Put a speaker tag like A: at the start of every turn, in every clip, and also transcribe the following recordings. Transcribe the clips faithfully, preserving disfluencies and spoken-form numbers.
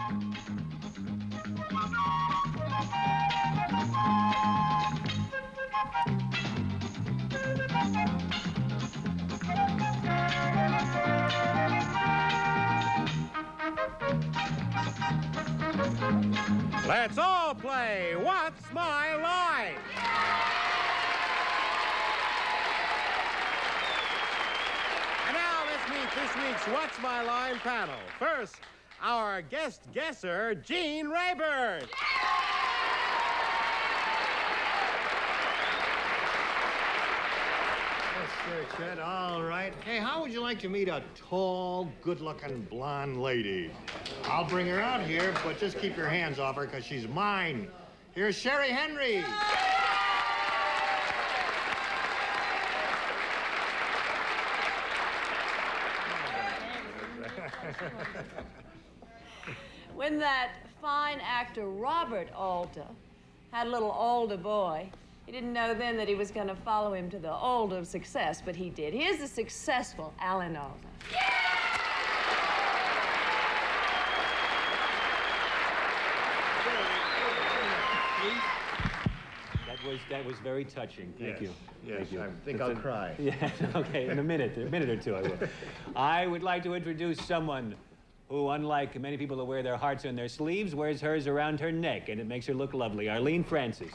A: Let's all play What's My Line? And now let's meet this week's What's My Line panel. First, our guest guesser, Gene Rayburn.
B: Yes, sir, Chet. All right. Hey, how would you like to meet a tall, good-looking blonde lady? I'll bring her out here, but just keep your hands off her, because she's mine. Here's Sherrye Henry.
C: When that fine actor Robert Alda had a little older boy, he didn't know then that he was going to follow him to the Alda of success, but he did. Here's the successful Alan Alda.
D: That was, that was very touching. Thank
B: Yes.
D: you.
B: Yes,
D: Thank you.
B: I think
D: It's
B: I'll
D: a-
B: cry.
D: Yeah, okay, in a minute, a minute or two I will. I would like to introduce someone who, unlike many people who wear their hearts on their sleeves, wears hers around her neck, and it makes her look lovely. Arlene Francis.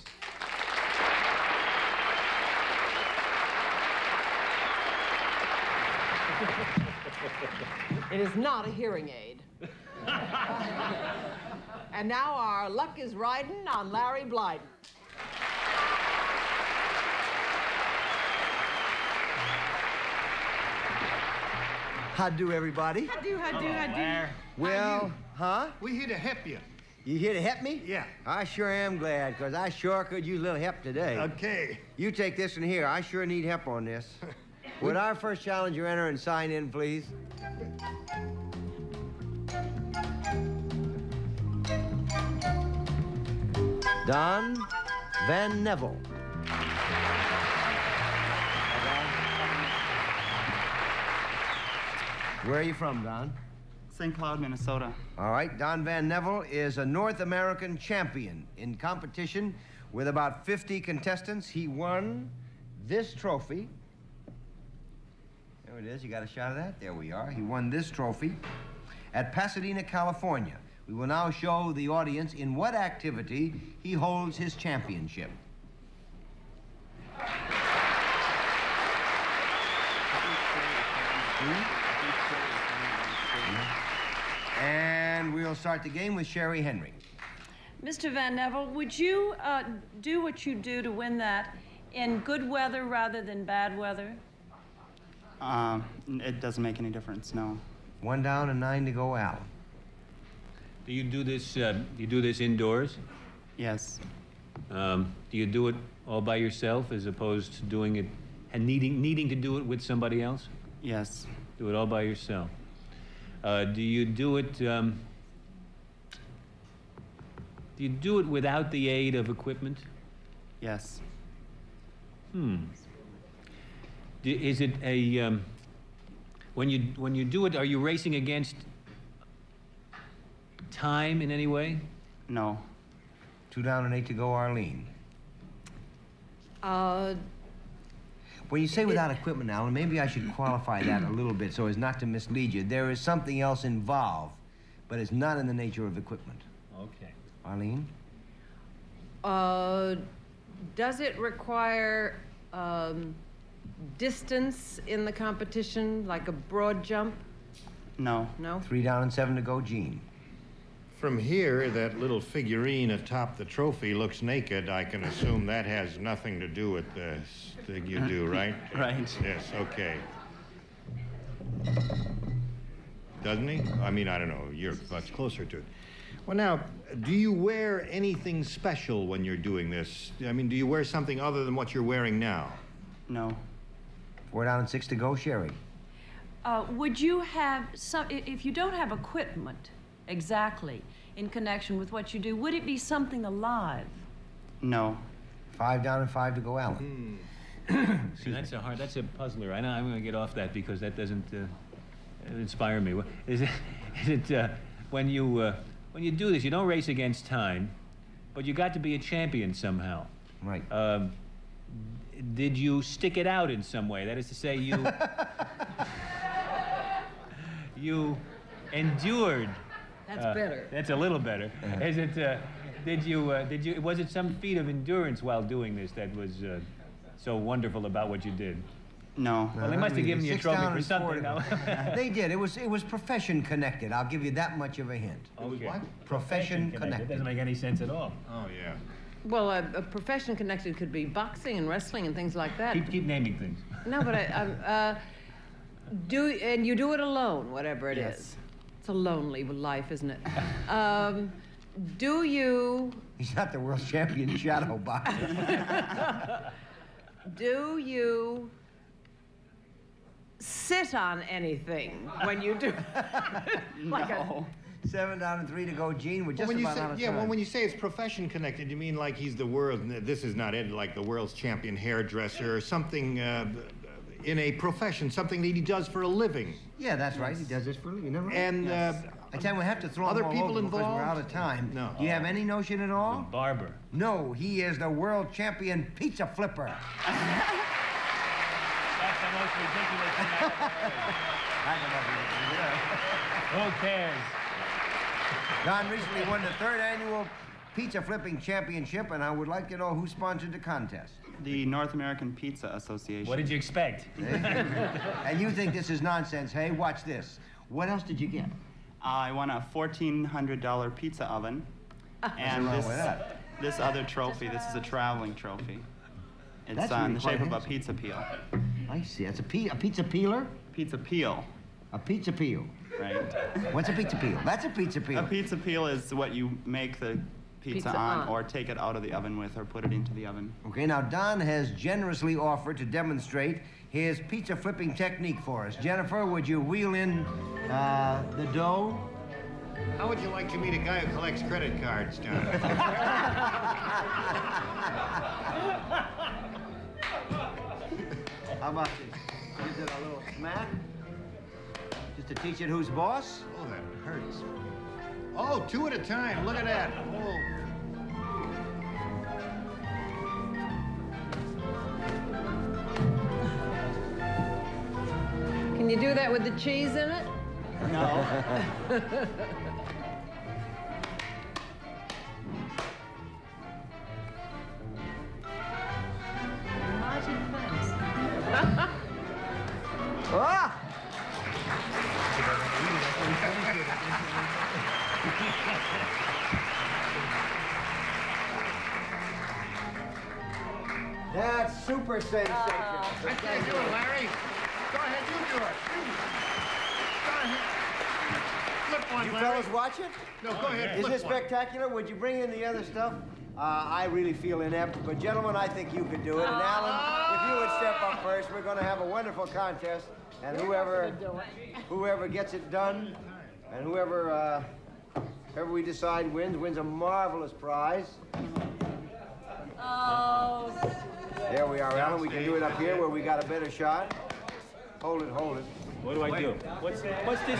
E: It is not a hearing aid. And now our luck is riding on Larry Blyden.
F: How do, everybody?
E: How do, how do, how do.
F: Well, huh?
B: We here to help you.
F: You here to help me?
B: Yeah.
F: I sure am glad, because I sure could use a little help today.
B: Okay.
F: You take this one here. I sure need help on this. Would our first challenger enter and sign in, please? Don Van Neville. Where are you from, Don?
G: Saint Cloud, Minnesota.
F: All right, Don Van Neville is a North American champion in competition with about fifty contestants. He won this trophy. There it is. You got a shot of that? There we are. He won this trophy at Pasadena, California. We will now show the audience in what activity he holds his championship. And we'll start the game with Sherrye Henry.
C: Mister Van Neville, would you uh, do what you do to win that in good weather rather than bad weather?
G: Um, it doesn't make any difference, no.
F: One down and nine to go, Al.
D: Do you do this, uh, do you do this indoors?
G: Yes.
D: Um, do you do it all by yourself as opposed to doing it and needing, needing to do it with somebody else?
G: Yes.
D: Do it all by yourself. Uh, do you do it, um, do you do it without the aid of equipment?
G: Yes.
D: Hmm. D is it a, um, when you, when you do it, are you racing against time in any way?
G: No.
F: Two down and eight to go, Arlene.
E: Uh,
F: When you say without equipment, Alan, maybe I should qualify that a little bit so as not to mislead you. There is something else involved, but it's not in the nature of equipment.
D: Okay.
F: Arlene?
E: uh, does it require um, distance in the competition, like a broad jump?
G: No.
E: No?
F: Three down and seven to go, Gene.
B: From here, that little figurine atop the trophy looks naked. I can assume that has nothing to do with the thing you do, right?
G: Right.
B: Yes, okay. Doesn't he? I mean, I don't know. You're much closer to it. Well, now, do you wear anything special when you're doing this? I mean, do you wear something other than what you're wearing now?
G: No.
F: Four down and six to go, Sherrye.
C: Uh, would you have some, i- if you don't have equipment exactly in connection with what you do, would it be something alive?
G: No.
F: Five down and five to go, Alan.
D: See, that's a hard, that's a puzzler. I know I'm going to get off that because that doesn't uh, inspire me. Is it, is it uh, when you, uh, when you do this, you don't race against time, but you got to be a champion somehow.
F: Right.
D: Um, did you stick it out in some way? That is to say, you you endured.
E: That's
D: uh,
E: better.
D: That's a little better. Uh-huh. Is it? Uh, did you? Uh, did you? Was it some feat of endurance while doing this that was uh, so wonderful about what you did?
G: No.
D: Well, they must have given you a trophy for something. Now.
F: They did. It was it was profession connected. I'll give you that much of a hint.
D: Okay.
F: What? Profession connected.
D: It doesn't make any sense at all.
B: Oh, yeah.
E: Well, a, a profession connected could be boxing and wrestling and things like that.
D: Keep keep naming things.
E: No, but I, I'm, uh, do and you do it alone, whatever it
G: Yes.
E: is. It's a lonely life, isn't it? Um, do you?
F: He's not the world champion shadow boxer.
E: Do you sit on anything when you do? Like
G: No.
F: Seven down and three to go, Gene. We're just
B: Well, when you
F: about
B: say,
F: out of
B: yeah,
F: time.
B: well, when you say it's profession connected, you mean like he's the world, this is not it, like the world's champion hairdresser or something uh, in a profession, something that he does for a living.
F: Yeah, that's right. He does this for a living. Isn't that right?
B: And uh,
F: I tell you, we have to throw
B: other
F: them all
B: people
F: over because
B: involved?
F: we're out of time.
B: No.
F: Do you have any notion at all?
D: Barber.
F: No, he is the world champion pizza flipper.
D: That's the most ridiculous thing I've ever heard. Who cares?
F: Don recently won the third annual pizza flipping championship, and I would like to know who sponsored the contest.
G: The North American Pizza Association.
D: What did you expect?
F: And you think this is nonsense, hey? Watch this. What else did you get?
G: I won a fourteen hundred dollar pizza oven. And
F: wrong
G: this,
F: with that?
G: this other trophy, this is a traveling trophy. It's
F: That's
G: uh, in
F: really
G: the
F: quite
G: shape of a
F: handsome.
G: pizza peel.
F: I see. That's a, pe a pizza peeler?
G: Pizza peel,
F: A pizza peel.
G: right?
F: What's a pizza peel? That's a pizza peel.
G: A pizza peel is what you make the pizza,
E: Pizza
G: on,
E: on.
G: or take it out of the oven with or put it into the oven.
F: Okay, now Don has generously offered to demonstrate his pizza flipping technique for us. Jennifer, would you wheel in uh, the dough?
B: how would you like to meet a guy who collects credit cards, John?
F: How about this? Gives it a little smack? Just to teach it who's boss?
B: Oh, that hurts. Oh, two at a time. Look at that. Oh.
E: Can you do that with the cheese in it?
G: No.
F: Ah! That's super sensational.
B: I can't do it, Larry. Go ahead, you do it. Go ahead. Flip one,
F: You
B: Larry.
F: fellas watch it?
B: No, go ahead.
F: Is
B: flip
F: this
B: one.
F: spectacular? Would you bring in the other stuff? Uh, I really feel inept, but gentlemen, I think you could do it. And Alan, if you would step up first, we're going to have a wonderful contest, and whoever whoever gets it done, and whoever uh, whoever we decide wins wins a marvelous prize.
C: Oh,
F: There we are, Alan. We can do it up here where we got a better shot. Hold it, hold it.
D: What do I do? What's what's this?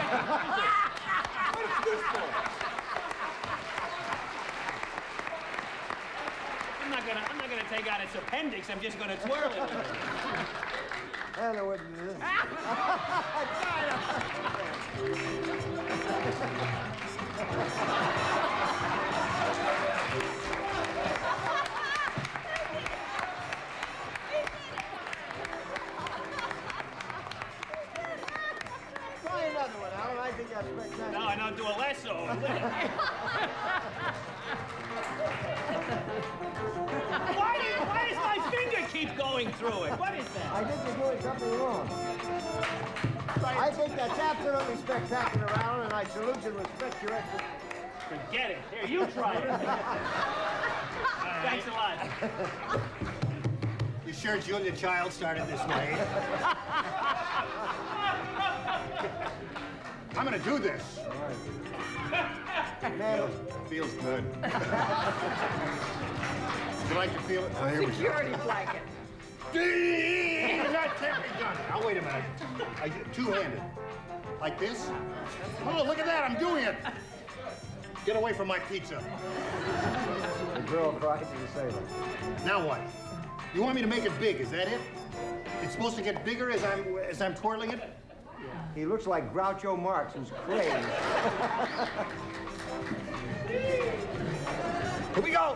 D: I'm not gonna I'm not gonna take out its appendix. I'm just gonna twirl it.
F: I don't know what it is. Try another one, Alan. I think that's spectacular.
D: No, I don't do a lasso. Why, do- why does my finger keep going through it? What is that?
F: I think you're doing something wrong. I think that's absolutely spectacular, Alan, and I salute and respect your effort.
D: Forget it. Here, you try it. Thanks a lot.
B: You sure Julia Child started this way? I'm gonna do this.
F: Man,
B: Feels good. Would you like to feel it? Oh, here we go.
E: Security blanket.
B: That can't be done. Now, wait a minute. I, two-handed. Like this? Oh, look at that. I'm doing it. Get away from my pizza.
F: The girl cried to the sailor.
B: Now what? You want me to make it big, is that it? It's supposed to get bigger as I'm, as I'm twirling it?
F: He looks like Groucho Marx, who's crazed.
B: Here we go!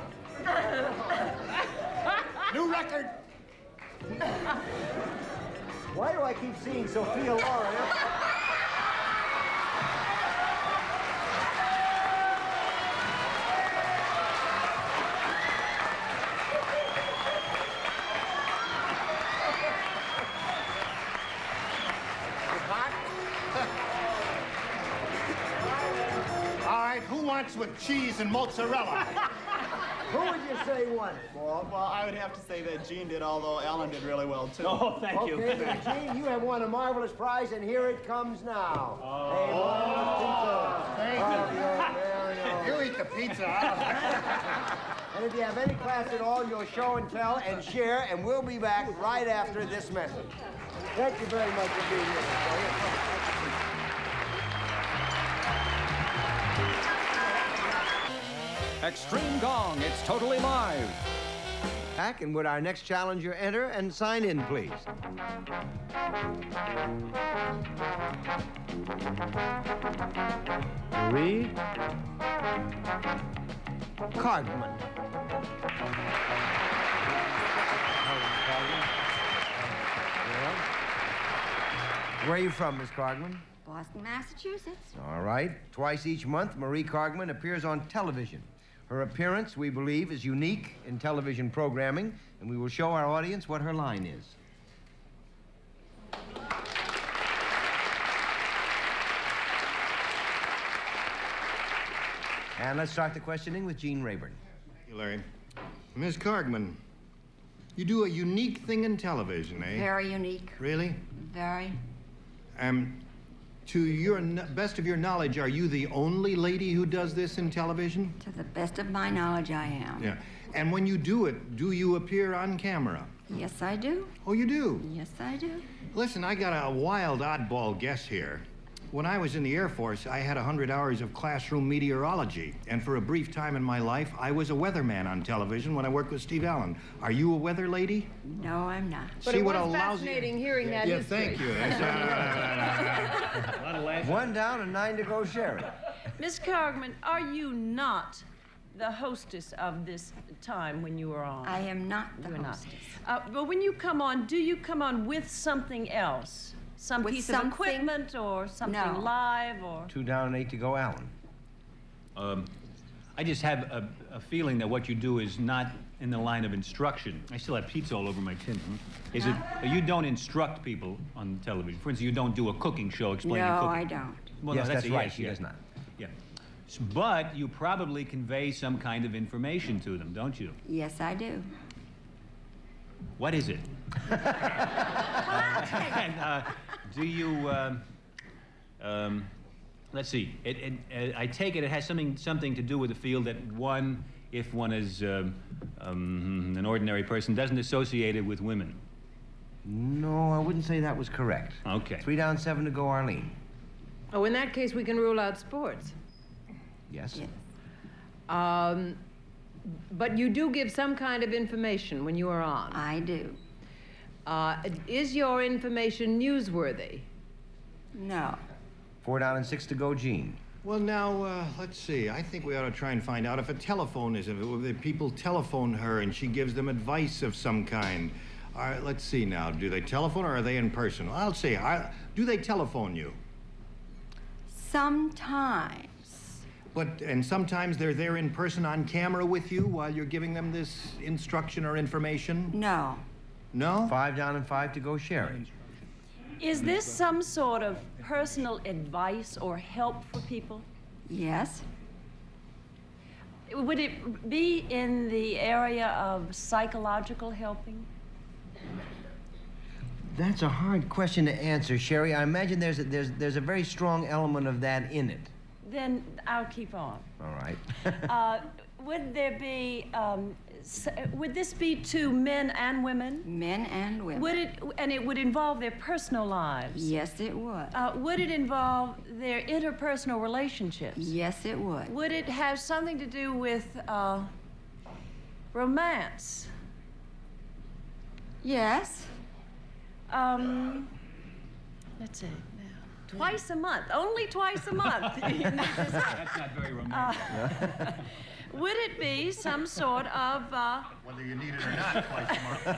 B: New record!
F: Why do I keep seeing Sophia Loren?
B: All right, who wants with cheese and mozzarella?
F: Who would you say won it?
G: Well, well, I would have to say that Gene did, although Alan did really well, too.
D: Oh, thank you.
F: Okay, then, Gene, you have won a marvelous prize, and here it comes now.
B: Oh,
F: Hey,
B: thank
F: oh,
B: you.
F: you.
B: You eat the pizza.
F: And if you have any class at all, you'll show and tell and share, and we'll be back right after this message. Thank you very much for being with us.
H: Extreme Gong, it's totally live.
F: Back, and would our next challenger enter and sign in, please? Marie Cardman. Where are you from, Miss Cardman?
I: Boston, Massachusetts.
F: All right. Twice each month, Marie Cardman appears on television. Her appearance, we believe, is unique in television programming, and we will show our audience what her line is. And let's start the questioning with Gene Rayburn.
B: Thank you, Larry. Miss Cardman, you do a unique thing in television, eh?
I: Very unique.
B: Really?
I: Very.
B: Um, to your kn- best of your knowledge, are you the only lady who does this in television?
I: To the best of my knowledge, I am.
B: Yeah. And when you do it, do you appear on camera?
I: Yes, I do.
B: Oh, you do?
I: Yes, I do.
B: Listen, I got a wild oddball guess here. When I was in the Air Force, I had one hundred hours of classroom meteorology. And for a brief time in my life, I was a weatherman on television when I worked with Steve Allen. Are you a weather lady?
I: No, I'm not.
E: But
B: See
E: it
B: what
E: was
B: a lousy...
E: fascinating hearing that
B: Yeah,
E: history.
B: thank you. That's, uh,
F: One down and nine to go, Sherrye.
C: Miss Cargman, are you not the hostess of this time when you were on?
I: I am not the
C: You're not.
I: hostess.
C: Uh, but when you come on, do you come on with something else? Some
I: With
C: piece
I: something?
C: of equipment or something
I: No.
C: live or...
F: Two down and eight to go, Alan.
D: Um, I just have a, a feeling that what you do is not in the line of instruction. I still have pizza all over my tin. Hmm? Is it, you don't instruct people on television? For instance, you don't do a cooking show explaining
I: No,
D: cooking?
I: I don't.
D: Well,
F: Yes,
D: no,
F: that's
D: a
F: right,
D: yes,
F: she
D: yes.
F: does not.
D: Yeah. S- But you probably convey some kind of information to them, don't you?
I: Yes, I do.
D: What is it? and, uh, do you, um, um, let's see, it, it, uh, I take it it has something, something to do with the field that one, if one is um, um, an ordinary person, doesn't associate it with women.
F: No, I wouldn't say that was correct.
D: Okay.
F: Three down, seven to go, Arlene.
E: Oh, in that case, we can rule out sports.
F: Yes?
I: Yes.
E: Um, but you do give some kind of information when you are on.
I: I do.
E: Uh, is your information newsworthy?
I: No.
F: Four down and six to go, Gene.
B: well, now, uh, let's see. I think we ought to try and find out if a telephone is, if, if people telephone her and she gives them advice of some kind. All right, let's see now. Do they telephone or are they in person? I'll see. I, do they telephone you?
I: Sometimes.
B: But, and sometimes they're there in person on camera with you while you're giving them this instruction or information?
I: No.
B: No?
F: Five down and five to go, Sherrye.
C: Is this some sort of personal advice or help for people?
I: Yes.
C: Would it be in the area of psychological helping?
F: That's a hard question to answer, Sherrye. I imagine there's a, there's, there's a very strong element of that in it.
C: then I'll keep on.
F: All right.
C: uh, would there be, um, s would this be to men and women?
I: Men and women.
C: Would it, and it would involve their personal lives?
I: Yes, it would.
C: Uh, would it involve their interpersonal relationships?
I: Yes, it would.
C: Would it have something to do with uh, romance?
I: Yes.
C: Um, let's see. Twice a month, only twice a month.
D: That's not very romantic.
C: Uh, would it be some sort of... Uh,
B: Whether you need it or not, twice a month.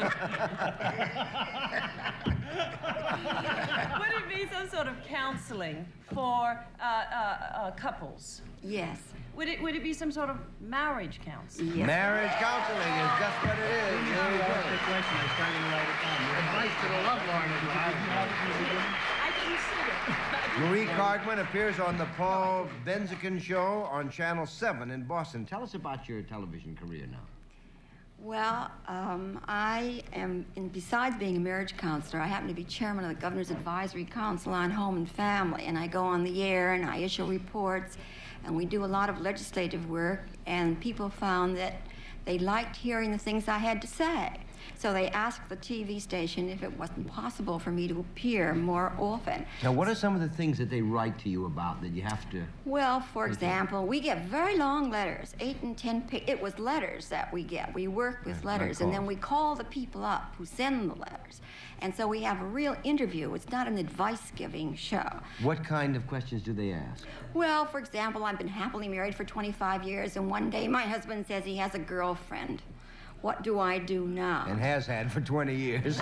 C: would it be some sort of counseling for uh, uh, uh, couples?
I: Yes.
C: Would it, would it be some sort of marriage counseling?
I: Yes.
F: Marriage counseling is just what it is.
D: You
F: Very
D: asked
F: good.
D: the question, I was trying to write it down.
B: Advice to the lovelorn is what I
C: I didn't see it.
F: Marie Cardman appears on the Paul Benzikin Show on Channel seven in Boston. Tell us about your television career now.
I: Well, um, I am, and besides being a marriage counselor, I happen to be chairman of the Governor's Advisory Council on Home and Family, and I go on the air and I issue reports, and we do a lot of legislative work, and people found that they liked hearing the things I had to say. So they asked the T V station if it wasn't possible for me to appear more often.
F: Now, what are some of the things that they write to you about that you have to...
I: Well, for example, we get very long letters, eight and ten pa- It was letters that we get. We work with letters, and then we call the people up who send the letters. And so we have a real interview. It's not an advice-giving show.
F: What kind of questions do they ask?
I: Well, for example, I've been happily married for twenty-five years, and one day my husband says he has a girlfriend. What do I do now?
F: And has had for twenty years.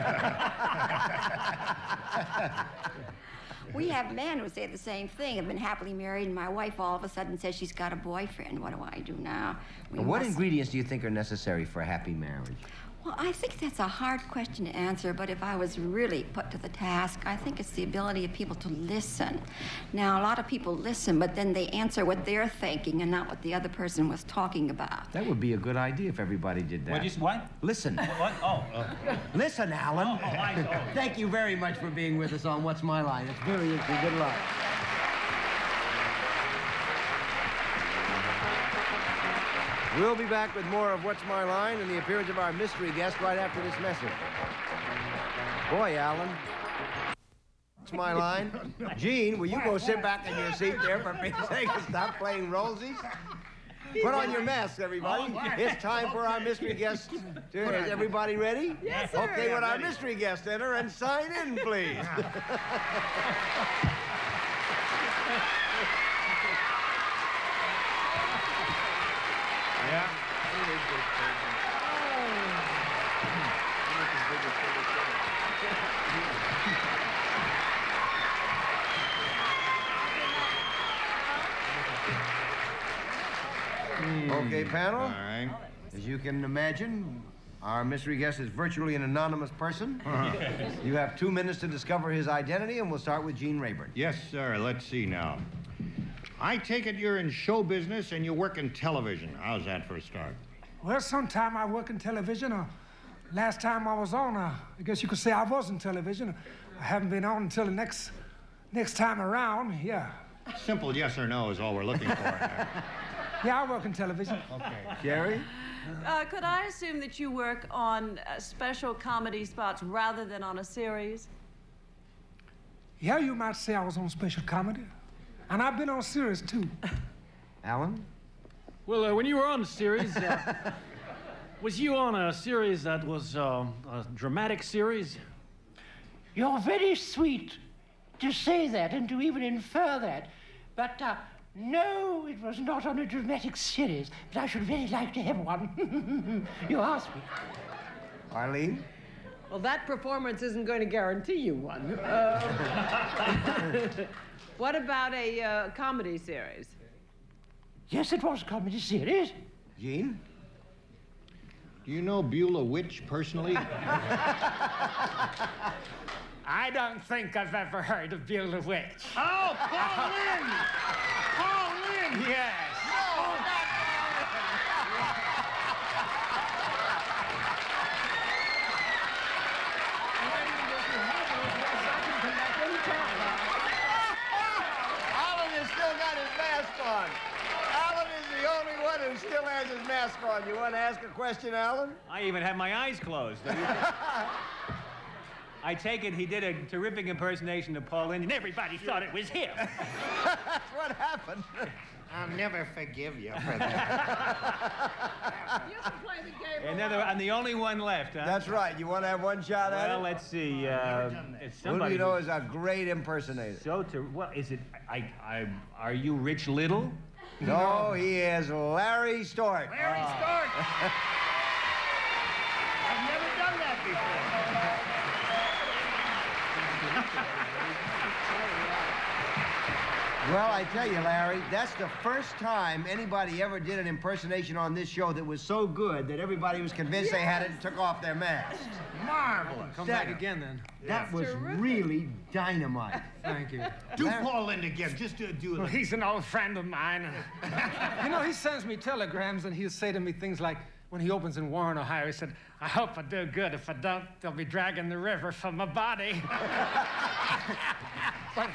I: We have men who say the same thing. I've been happily married, and my wife all of a sudden says she's got a boyfriend. What do I do now? We
F: What
I: must-
F: ingredients do you think are necessary for a happy marriage?
I: Well, I think that's a hard question to answer, but if I was really put to the task, I think it's the ability of people to listen. Now, a lot of people listen, but then they answer what they're thinking and not what the other person was talking about.
F: That would be a good idea if everybody did that.
D: What, just what?
F: Listen.
D: What? Oh. Uh,
F: Listen, Alan.
D: Oh, oh, I, oh.
F: Thank you very much for being with us on What's My Line. It's very interesting. Good luck. We'll be back with more of What's My Line and the appearance of our mystery guest right after this message. Boy, Alan. What's My Line? Gene, will you go sit back in your seat there for Pete's sake and stop playing Rosies? Put on your masks, everybody. It's time for our mystery guest. To, is everybody ready?
C: Yes, sir.
F: Okay, would our mystery guest enter and sign in, please?
B: Yeah.
F: Okay, panel.
B: All right.
F: As you can imagine, our mystery guest is virtually an anonymous person. You have two minutes to discover his identity, and we'll start with Gene Rayburn.
B: Yes, sir. Let's see now. I take it you're in show business and you work in television. How's that for a start?
J: Well, sometime I work in television. Uh, last time I was on, uh, I guess you could say I was in television. I haven't been on until the next next time around. Yeah.
B: Simple yes or no is all we're looking for.
J: Yeah, I work in television.
B: Okay.
F: Sherrye?
C: Uh, could I assume that you work on uh, special comedy spots rather than on a series?
J: Yeah, you might say I was on special comedy. And I've been on series, too.
F: Alan?
K: Well, uh, when you were on the series, uh, was you on a series that was uh, a dramatic series?
L: You're very sweet to say that and to even infer that. But, uh, no, it was not on a dramatic series. But I should really like to have one. You asked me.
F: Arlene?
E: Well, that performance isn't going to guarantee you one. Uh, what about a uh, comedy series?
L: Yes, it was a comedy series.
F: Gene?
B: Do you know Beulah Witch personally?
J: I don't think I've ever heard of Beulah Witch.
B: Oh, Paul Lynn! Paul Lynn!
J: Yes.
F: Alan has still got on. Alan is the only one who still has his mask on. You want to ask a question, Alan?
D: I even have my eyes closed. I take it he did a terrific impersonation of Paul Lynde, and everybody thought it was him.
F: That's what happened.
B: I'll never forgive you for that.
C: You can play the game.
D: Another, I'm the only one left, huh?
F: That's right. You want to have one shot at it?
D: Well, let's see. Uh, it's
F: Who do
D: somebody
F: you know is a great impersonator?
D: So to what is it? I, I, are you Rich Little?
F: No, he is Larry Storch.
B: Larry Storch! I've never done that before.
F: Well, I tell you, Larry, that's the first time anybody ever did an impersonation on this show that was so good that everybody was convinced yes. they had it and took off their masks.
B: Marvelous.
J: Come
F: that,
J: back again, then.
F: That was
C: terrific.
F: really dynamite.
J: Thank you.
B: Do Paul Lynde again. Just do, do it.
J: Well, he's an old friend of mine. You know, he sends me telegrams, and he'll say to me things like, when he opens in Warren, Ohio, he said, I hope I do good. If I don't, they'll be dragging the river from my body. But...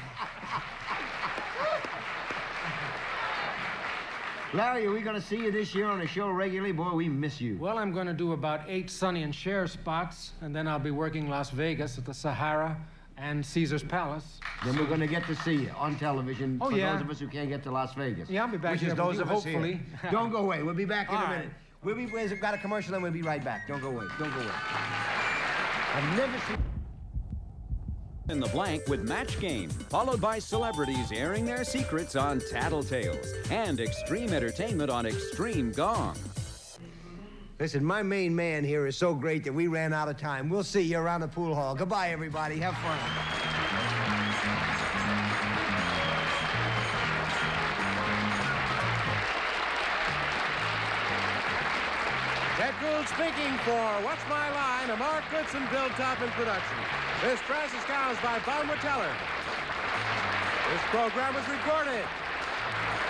F: Larry, are we going to see you this year on the show regularly? Boy, we miss you.
J: Well, I'm going to do about eight Sonny and Cher spots, and then I'll be working Las Vegas at the Sahara and Caesar's Palace.
F: Then we're going to get to see you on television
J: oh,
F: for
J: yeah.
F: those of us who can't get to Las Vegas.
J: Yeah, I'll be back
F: Which
J: here
F: is those
J: with you,
F: of us
J: hopefully.
F: Here. Don't go away. We'll be back in
J: All
F: a
J: right.
F: minute. We'll be, we've got a commercial, and we'll be right back. Don't go away. Don't go away. I've never seen...
H: In the blank with Match Game, followed by celebrities airing their secrets on Tattletales and extreme entertainment on Extreme Gong.
F: Listen, my main man here is so great that we ran out of time. We'll see you around the pool hall. Goodbye, everybody. Have fun.
A: Ted Gould speaking for What's My Line, a Mark Goodson Bill Toppin production. This press is housed by Bonwood Teller. This program was recorded